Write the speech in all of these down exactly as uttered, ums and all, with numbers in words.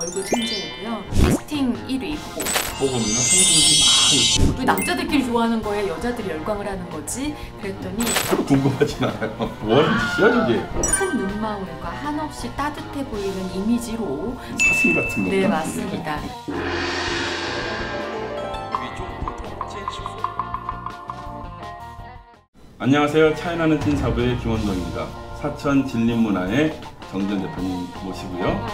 얼굴 천재이고요. 캐스팅 일 위 후보. 박보검이나 송중기 막 왜 남자들끼리 좋아하는 거에 여자들이 열광을 하는 거지? 그랬더니 별로 궁금하진 않아요. 뭐 하는 짓이야 저게? 큰 눈망울과 한없이 따뜻해 보이는 이미지로 사슴 같은 거. 네, 맞습니다. 안녕하세요. 차이나는 찐사부의 김원동입니다. 사천 진림문화의 정전 대표님 모시고요.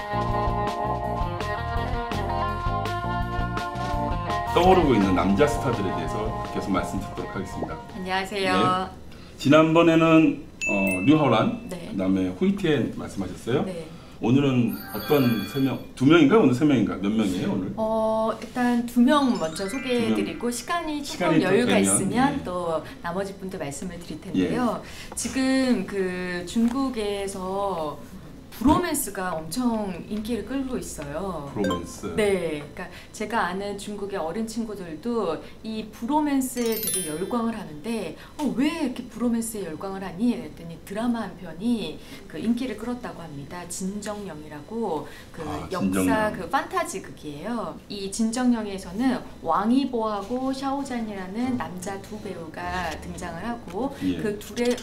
떠오르고 있는 남자 스타들에 대해서 계속 말씀 듣도록 하겠습니다. 안녕하세요. 네. 지난번에는 어, 류하란, 네. 그다음에 후이티엔 말씀하셨어요. 네. 오늘은 어떤 세 명, 두 명인가 오늘 세 명인가 몇 명이에요 오늘? 어 일단 두 명 먼저 소개해드리고 시간이 조금 시간이 여유가 되면, 있으면 예. 또 나머지 분들 말씀을 드릴 텐데요. 예. 지금 그 중국에서 브로맨스가 엄청 인기를 끌고 있어요. 브로맨스. 네, 그러니까 제가 아는 중국의 어린 친구들도 이 브로맨스에 되게 열광을 하는데 어, 왜 이렇게 브로맨스에 열광을 하니? 그랬더니 드라마 한 편이 그 인기를 끌었다고 합니다. 진정령이라고 그 아, 역사 진정령. 그 판타지 극이에요. 이 진정령에서는 왕이보하고 샤오잔이라는 남자 두 배우가 등장을 하고 예. 그 둘의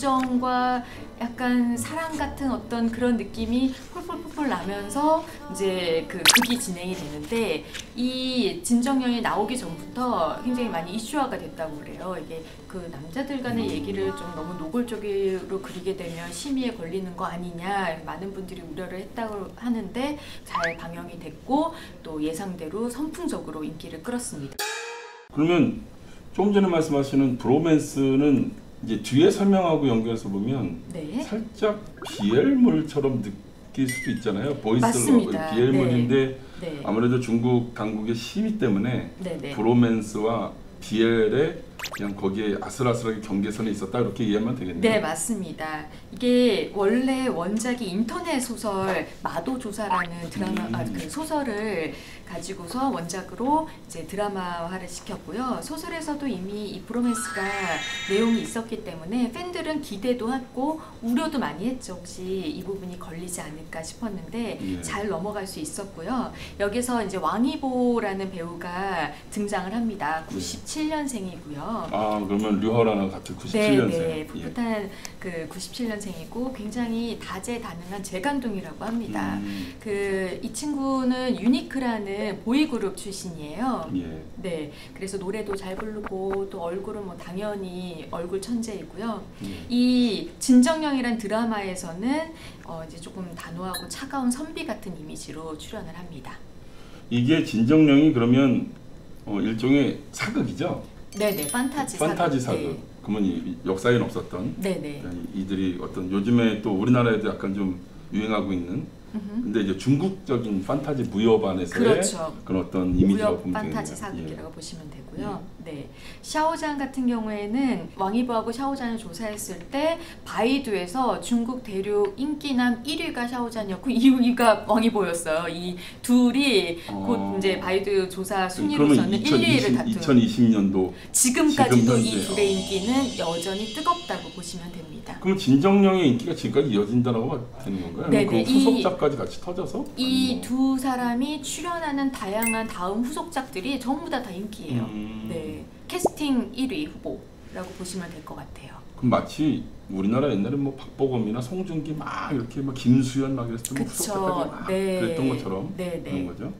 우정과 약간 사랑 같은 어떤 그런 느낌이 폴폴폴폴 나면서 이제 그 극이 진행이 되는데 이 진정령이 나오기 전부터 굉장히 많이 이슈화가 됐다고 그래요. 이게 그 남자들 간의 얘기를 좀 너무 노골적으로 그리게 되면 심의에 걸리는 거 아니냐 많은 분들이 우려를 했다고 하는데 잘 방영이 됐고 또 예상대로 선풍적으로 인기를 끌었습니다. 그러면 조금 전에 말씀하시는 브로맨스는 이제 뒤에 설명하고 연결해서 보면 네. 살짝 비엘물처럼 느낄 수도 있잖아요. 보이스로 비엘물인데 네. 네. 아무래도 중국 당국의 시위 때문에 네, 네. 브로맨스와 비엘의 그냥 거기에 아슬아슬하게 경계선에 있었다 이렇게 이해하면 되겠네요. 네, 맞습니다. 이게 원래 원작이 인터넷 소설 마도조사라는 드라마 음. 아, 그 소설을 가지고서 원작으로 이제 드라마화를 시켰고요. 소설에서도 이미 이 브로맨스가 내용이 있었기 때문에 팬들은 기대도 했고 우려도 많이 했죠. 혹시 이 부분이 걸리지 않을까 싶었는데 예. 잘 넘어갈 수 있었고요. 여기서 이제 왕이보라는 배우가 등장을 합니다. 구십칠 년생이고요. 아 그러면 류하란하고 같은 구십칠 년생. 네, 네. 풋풋한 그 구십칠 년생이고 굉장히 다재다능한 재간둥이라고 합니다. 음. 그 이 친구는 유니크라는 보이그룹 출신이에요. 예. 네, 그래서 노래도 잘 부르고 또 얼굴은 뭐 당연히 얼굴 천재이고요. 예. 이 진정령이란 드라마에서는 어 이제 조금 단호하고 차가운 선비 같은 이미지로 출연을 합니다. 이게 진정령이 그러면 어, 일종의 사극이죠? 네네, 판타지, 판타지 사극. 사극. 네. 그러면 이, 역사에는 없었던. 네네. 이들이 어떤 요즘에 또 우리나라에도 약간 좀 유행하고 있는. 음흠. 근데 이제 중국적인 판타지 무협 안에서의 그렇죠. 그런 어떤 이미지라고 무협 보면 판타지 되겠네요. 사극이라고 예. 보시면 되고요. 예. 네, 샤오잔 같은 경우에는 왕이보하고 샤오잔을 조사했을 때 바이두에서 중국 대륙 인기남 일 위가 샤오잔이었고 이 위가 왕이보였어요. 이 둘이 어... 곧 이제 바이두 조사 순위로서는 일, 이 위를 다투는. 이천이십 년도 지금까지도 이 이제, 둘의 어... 인기는 여전히 뜨겁다고 보시면 됩니다. 그럼 진정령의 인기가 지금까지 이어진다고 되는 건가요? 네네. 그 후속작까지 같이 터져서? 이 두 사람이 출연하는 다양한 다음 후속작들이 전부 다 다 인기예요. 음... 네, 캐스팅 일 위 후보라고 보시면 될 것 같아요. 그럼 마치 우리나라 옛날에 뭐 박보검이나 송중기 막 이렇게 막 김수현 막 이랬을 때 후속작까지 막 네. 그랬던 것처럼 네, 네. 그런 거죠.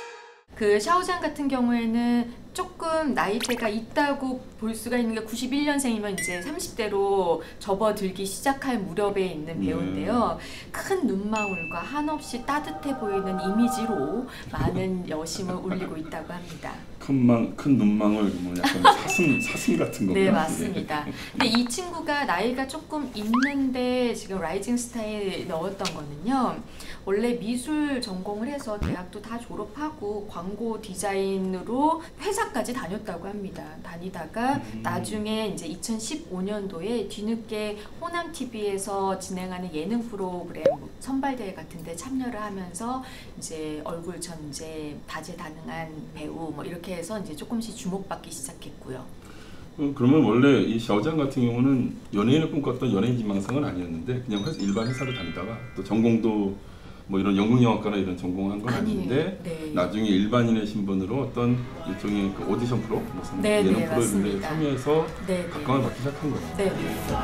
그 샤오잔 같은 경우에는 조금 나이대가 있다고 볼 수가 있는 게 구십일 년생이면 이제 삼십 대로 접어들기 시작할 무렵에 있는 배우인데요. 네. 큰 눈망울과 한없이 따뜻해 보이는 이미지로 많은 여심을 울리고 있다고 합니다. 큰, 망, 큰 눈망울, 뭐 약간 사슴, 사슴 같은 건가? 네, 맞습니다. 근데 이 친구가 나이가 조금 있는데 지금 라이징 스타에 넣었던 거는요. 원래 미술 전공을 해서 대학도 다 졸업하고 광고 디자인으로 회사까지 다녔다고 합니다. 다니다가 음. 나중에 이제 이천십오 년도에 뒤늦게 호남티비에서 진행하는 예능 프로그램 선발대회 같은 데 참여를 하면서 이제 얼굴 천재, 다재다능한 배우 뭐 이렇게 해서 이제 조금씩 주목받기 시작했고요. 그러면 원래 이 샤오잔 같은 경우는 연예인을 꿈꿨던 연예인 지망생은 아니었는데 그냥 회사, 일반 회사를 다니다가 또 전공도 뭐 이런 연극영화과나 이런 전공한 건 아니에요. 아닌데 네. 나중에 일반인의 신분으로 어떤 일종의 그 오디션 프로, 무슨 네, 예능 네, 프로 이런 데 맞습니다. 참여해서 네, 네. 각광을 받기 시작한 거예요. 네.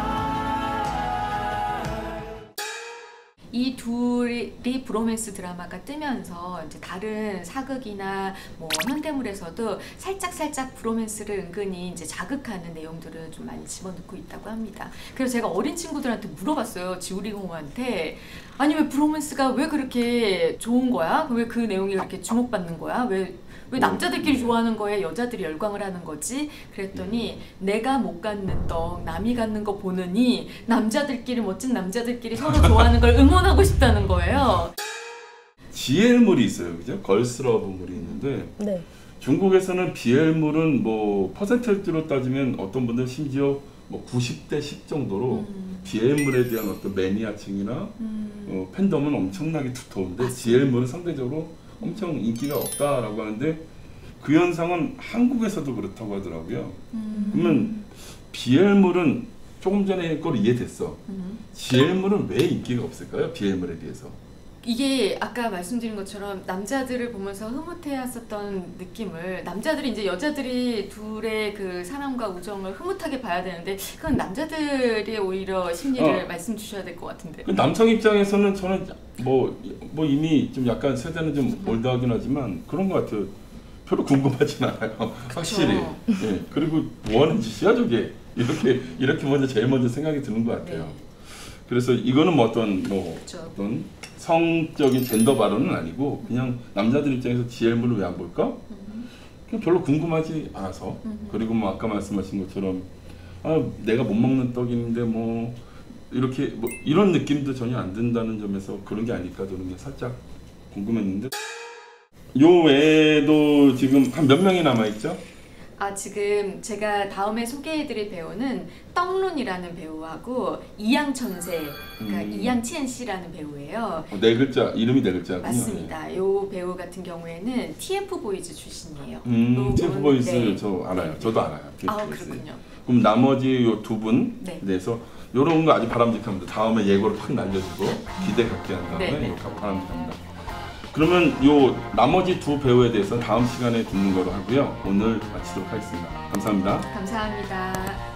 이 둘이 브로맨스 드라마가 뜨면서 이제 다른 사극이나 뭐 현대물에서도 살짝 살짝 브로맨스를 은근히 이제 자극하는 내용들을 좀 많이 집어넣고 있다고 합니다. 그래서 제가 어린 친구들한테 물어봤어요. 지우리 공호한테 아니 왜 브로맨스가 왜 그렇게 좋은 거야? 왜 그 내용이 그렇게 주목받는 거야? 왜 왜 남자들끼리 좋아하는 거에 여자들이 열광을 하는 거지? 그랬더니 내가 못 갖는 떡 남이 갖는 거 보느니 남자들끼리 멋진 남자들끼리 서로 좋아하는 걸 응원하고 싶다는 거예요. 지엘물이 있어요, 그죠? 걸스러브물이 있는데 네. 중국에서는 비엘물은 뭐 퍼센테이지로 따지면 어떤 분들 심지어 뭐 구십 대 십 정도로 음. 비엘물에 대한 어떤 매니아층이나 음. 어, 팬덤은 엄청나게 두터운데 지엘물은 상대적으로 엄청 인기가 없다라고 하는데 그 현상은 한국에서도 그렇다고 하더라고요. 음. 그러면 비엘물은 조금 전에 걸 이해됐어. 음. 지엘물은 왜 인기가 없을까요? 비엘물에 비해서. 이게 아까 말씀드린 것처럼 남자들을 보면서 흐뭇해했었던 느낌을 남자들이 이제 여자들이 둘의 그 사랑과 우정을 흐뭇하게 봐야 되는데 그건 남자들의 오히려 심리를 어. 말씀 주셔야 될 것 같은데. 그 남성 입장에서는 저는 뭐, 뭐 이미 좀 약간 세대는 좀 올드하긴 하지만 그런 것 같아요. 별로 궁금하진 않아요. 확실히. 예. 그리고 뭐 하는 짓이야 저게. 이렇게 이렇게 먼저 제일 먼저 생각이 드는 것 같아요. 네. 그래서 이거는 뭐 어떤 뭐 그쵸. 어떤 성적인 젠더 발언은 아니고 그냥 남자들 입장에서 지엘물을 왜 안 볼까? 그냥 별로 궁금하지 않아서. 음. 그리고 뭐 아까 말씀하신 것처럼 아 내가 못 먹는 떡인데 뭐 이렇게 뭐 이런 느낌도 전혀 안 든다는 점에서 그런 게 아닐까 저는 게 살짝 궁금했는데 요 외에도 지금 한 몇 명이 남아 있죠? 아 지금 제가 다음에 소개해드릴 배우는 떡룬이라는 배우하고 이양천세, 그러니까 음. 이양첸 씨라는 배우예요. 어, 네 글자 이름이 네 글자군요. 맞습니다. 이 배우 같은 경우에는 티에프 보이즈 출신이에요. 음, 요건- 티에프 보이즈 네. 저 알아요. 저도 알아요. 티에프 아 보이즈. 그렇군요. 그럼 나머지 요 두 분 네. 대해서 요런 거 아주 바람직합니다. 다음에 예고를 팍 날려주고 기대 갖게 한 다음에 네, 네. 이거 바람직합니다. 그러면 요 나머지 두 배우에 대해서 다음 시간에 듣는 거로 하고요. 오늘 마치도록 하겠습니다. 감사합니다. 감사합니다.